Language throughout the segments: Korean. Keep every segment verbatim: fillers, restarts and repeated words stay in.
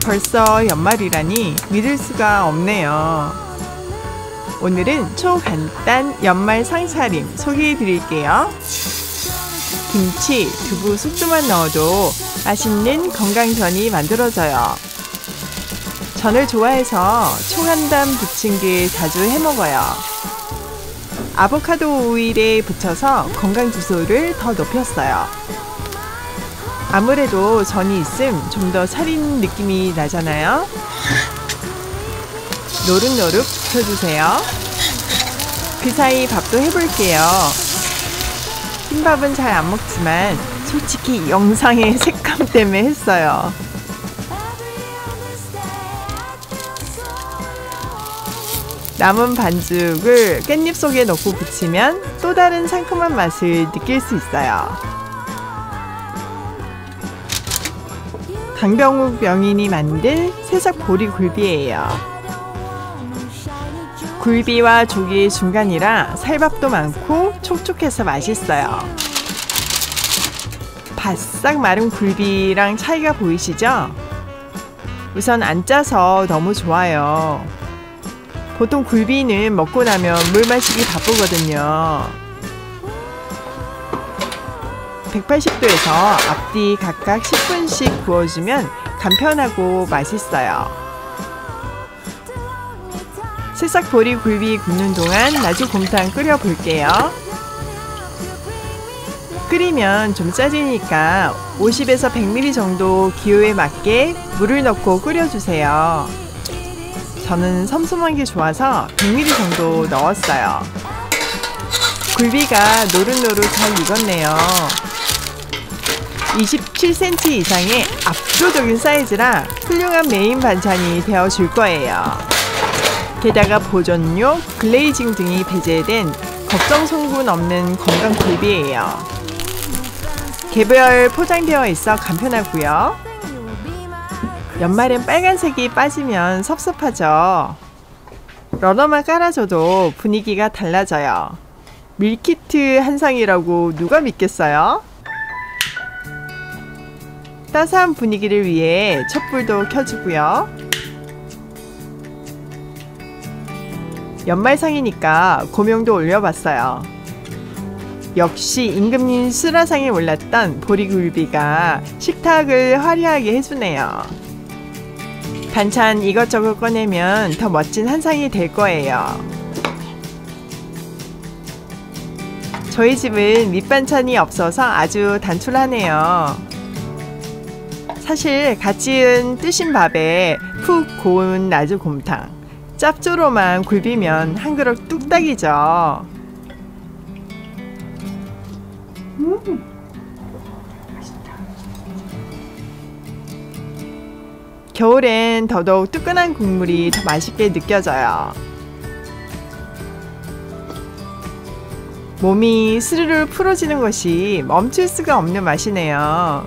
벌써 연말이라니 믿을 수가 없네요. 오늘은 초간단 연말 상차림 소개해 드릴게요. 김치, 두부, 숙주만 넣어도 맛있는 건강전이 만들어져요. 전을 좋아해서 초간단 부침개 자주 해먹어요. 아보카도 오일에 붙여서 건강지수를 더 높였어요. 아무래도 전이 있음 좀 더 차린 느낌이 나잖아요. 노릇노릇 붙여주세요. 그 사이 밥도 해볼게요. 흰밥은 잘 안 먹지만 솔직히 영상의 색감 때문에 했어요. 남은 반죽을 깻잎 속에 넣고 부치면 또 다른 상큼한 맛을 느낄 수 있어요. 강병욱 명인이 만든 새싹 보리 굴비예요. 굴비와 조기의 중간이라 살밥도 많고 촉촉해서 맛있어요. 바싹 마른 굴비랑 차이가 보이시죠? 우선 안 짜서 너무 좋아요. 보통 굴비는 먹고 나면 물 마시기 바쁘거든요. 백팔십 도에서 앞뒤 각각 십 분씩 구워주면 간편하고 맛있어요. 새싹 보리 굴비 굽는 동안 나주곰탕 끓여볼게요. 끓이면 좀 짜지니까 오십에서 백 밀리리터 정도 기호에 맞게 물을 넣고 끓여주세요. 저는 섬섬한 게 좋아서 백 밀리리터 정도 넣었어요. 굴비가 노릇노릇 잘 익었네요. 이십칠 센티미터 이상의 압도적인 사이즈라 훌륭한 메인 반찬이 되어줄 거예요. 게다가 보존료, 글레이징 등이 배제된 걱정 성분 없는 건강 굴비예요. 개별 포장되어 있어 간편하고요. 연말엔 빨간색이 빠지면 섭섭하죠. 러너만 깔아줘도 분위기가 달라져요. 밀키트 한 상이라고 누가 믿겠어요? 따스한 분위기를 위해 촛불도 켜주고요. 연말상이니까 고명도 올려봤어요. 역시 임금님 수라상에 올랐던 보리굴비가 식탁을 화려하게 해주네요. 반찬 이것저것 꺼내면 더 멋진 한상이 될 거예요. 저희 집은 밑반찬이 없어서 아주 단촐하네요. 사실 갓 지은 뜨신 밥에 푹 고운 나주곰탕, 짭조름한 굴비면 한 그릇 뚝딱이죠. 음, 맛있다. 겨울엔 더더욱 뜨끈한 국물이 더 맛있게 느껴져요. 몸이 스르르 풀어지는 것이 멈출 수가 없는 맛이네요.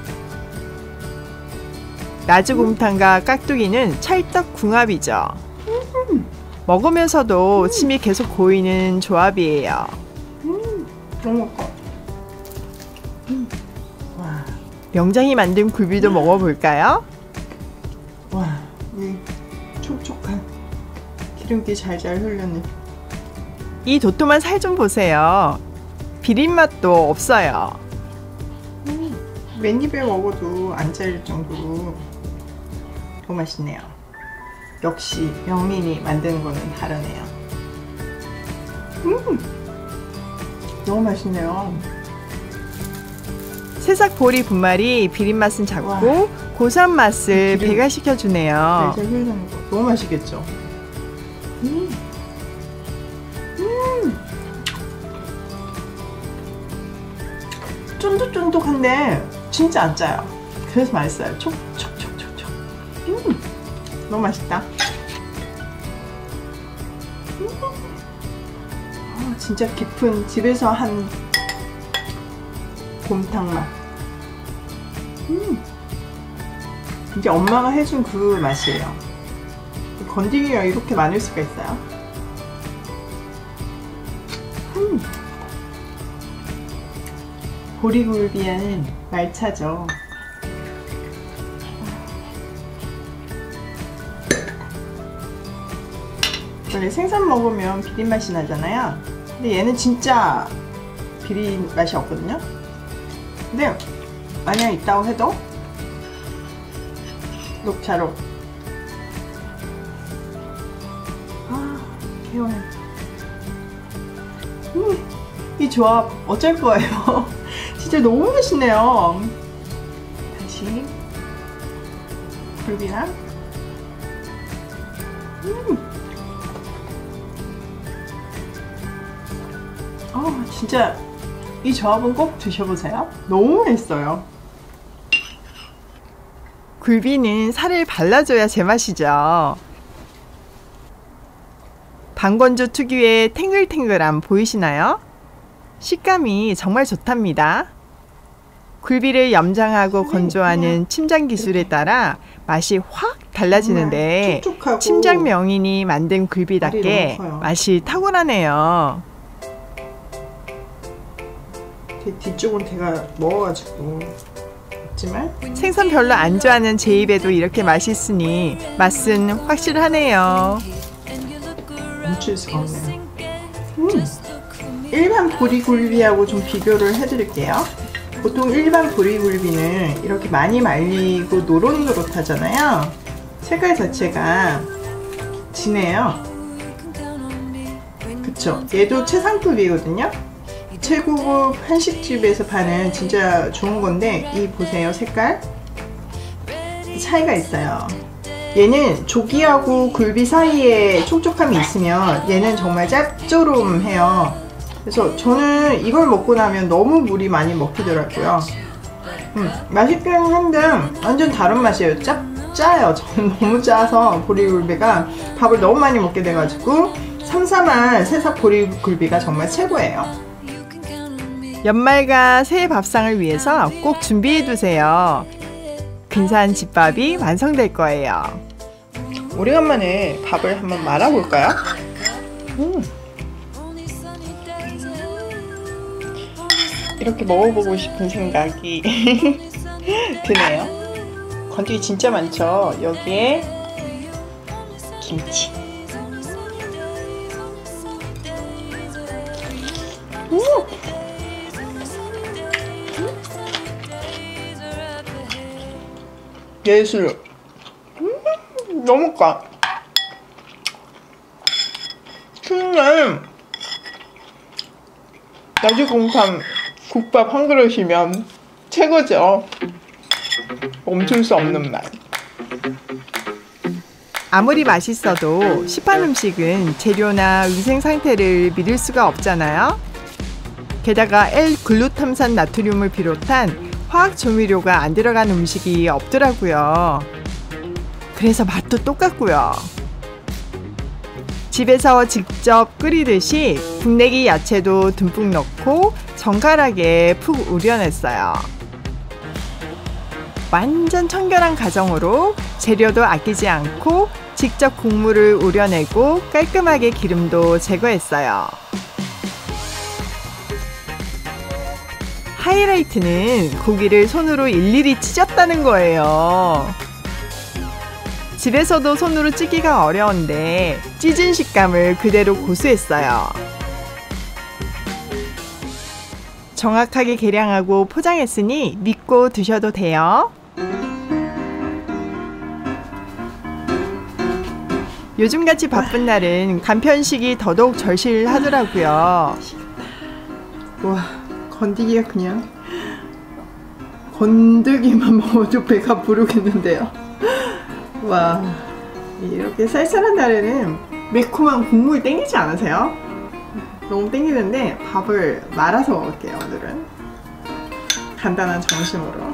나주곰탕과 깍두기는 찰떡궁합이죠. 먹으면서도 침이 계속 고이는 조합이에요. 음, 너무 먹어. 음. 와, 명장이 만든 굴비도 음. 먹어볼까요? 와, 이 촉촉한 기름기 잘잘 흘렸네. 이 도톰한 살 좀 보세요. 비린맛도 없어요. 음, 맨입에 먹어도 안 짜릴 정도로 너무 맛있네요. 역시 명민이 만드는 거는 다르네요. 음, 너무 맛있네요. 새싹 보리 분말이 비린맛은 작고 와, 고소한 맛을 기름, 배가시켜주네요. 살살 흘러는 거 너무 맛있겠죠? 음. 음. 쫀득쫀득한데 진짜 안 짜요. 그래서 맛있어요. 촉촉촉촉촉. 음. 너무 맛있다. 음. 아, 진짜 깊은 집에서 한 곰탕 맛. 음. 이게 엄마가 해준 그 맛이에요. 건더기가 이렇게 많을 수가 있어요. 음. 보리굴비에는 말차죠. 원래 생선 먹으면 비린 맛이 나잖아요. 근데 얘는 진짜 비린 맛이 없거든요. 근데 만약 있다고 해도 녹차로. 아, 개운해. 음, 이 조합 어쩔 거예요. 진짜 너무 맛있네요. 다시 굴비랑 음. 아, 진짜 이 조합은 꼭 드셔보세요. 너무 맛있어요. 굴비는 살을 발라줘야 제맛이죠. 방건조 특유의 탱글탱글함 보이시나요? 식감이 정말 좋답니다. 굴비를 염장하고 건조하는 침장 기술에 따라 맛이 확 달라지는데 침장 명인이 만든 굴비답게 맛이 탁월하네요. 뒤쪽은 제가 먹어가지고 없지만 생선 별로 안 좋아하는 제 입에도 이렇게 맛있으니 맛은 확실하네요. 멈출 수가 없네요. 음, 일반 보리굴비하고 좀 비교를 해드릴게요. 보통 일반 보리굴비는 이렇게 많이 말리고 노릇노릇하잖아요. 색깔 자체가 진해요. 그쵸? 얘도 최상급이거든요. 최고급 한식집에서 파는 진짜 좋은 건데, 이 보세요, 색깔 차이가 있어요. 얘는 조기하고 굴비 사이에 촉촉함이 있으면 얘는 정말 짭조름해요. 그래서 저는 이걸 먹고 나면 너무 물이 많이 먹히더라고요. 음, 맛있긴 한데 완전 다른 맛이에요. 짭, 짜요. 저는 너무 짜서 보리굴비가 밥을 너무 많이 먹게 돼가지고 삼삼한 새싹 보리굴비가 정말 최고예요. 연말과 새해 밥상을 위해서 꼭 준비해두세요. 근사한 집밥이 완성될 거예요. 오래간만에 밥을 한번 말아볼까요? 음. 이렇게 먹어보고 싶은 생각이 드네요. 건더기 진짜 많죠? 여기에 김치. 음. 예술. 음, 너무 까. 추운날 나주곰탕 국밥 한 그릇이면 최고죠. 멈출 수 없는 맛. 아무리 맛있어도 시판 음식은 재료나 위생 상태를 믿을 수가 없잖아요. 게다가 L-글루탐산 나트륨을 비롯한 화학 조미료가 안 들어간 음식이 없더라고요. 그래서 맛도 똑같고요. 집에서 직접 끓이듯이 국내기 야채도 듬뿍 넣고 정갈하게 푹 우려냈어요. 완전 청결한 가정으로 재료도 아끼지 않고 직접 국물을 우려내고 깔끔하게 기름도 제거했어요. 하이라이트는 고기를 손으로 일일이 찢었다는 거예요. 집에서도 손으로 찢기가 어려운데 찢은 식감을 그대로 고수했어요. 정확하게 계량하고 포장했으니 믿고 드셔도 돼요. 요즘같이 바쁜 날은 간편식이 더더욱 절실하더라고요. 와, 건더기가 그냥 건더기만 먹어도 배가 부르겠는데요. 와, 이렇게 쌀쌀한 날에는 매콤한 국물 땡기지 않으세요? 너무 땡기는데 밥을 말아서 먹을게요. 오늘은 간단한 점심으로.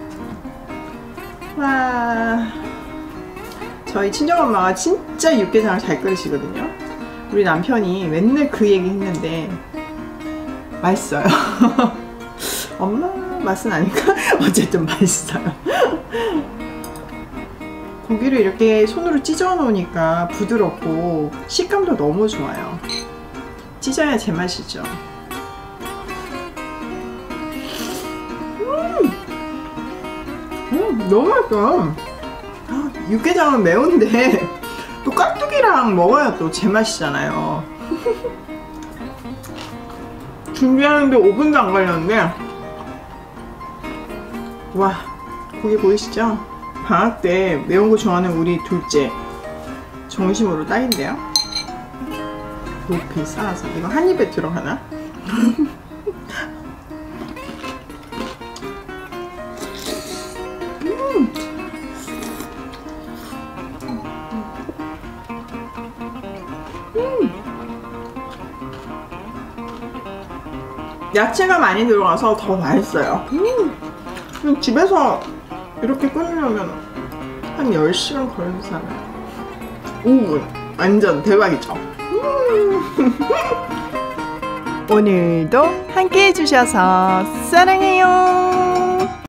와, 저희 친정엄마가 진짜 육개장을 잘 끓이시거든요. 우리 남편이 맨날 그 얘기 했는데 맛있어요. 엄마 맛은 아닐까? 어쨌든 맛있어요. 고기를 이렇게 손으로 찢어 놓으니까 부드럽고 식감도 너무 좋아요. 찢어야 제맛이죠. 음, 음 너무 맛있어요. 아, 육개장은 매운데 또 깍두기랑 먹어야 또 제맛이잖아요. 준비하는데 오 분도 안 걸렸는데, 와, 고기 보이시죠? 방학 때 매운 거 좋아하는 우리 둘째 정심으로 딱인데요. 높이 쌓아서 이거 한 입에 들어가나? 음. 음. 야채가 많이 들어가서 더 맛있어요. 음. 집에서 이렇게 끓이려면 한 열 시간 걸리잖아요. 오 분. 완전 대박이죠. 음. 오늘도 함께 해주셔서 사랑해요.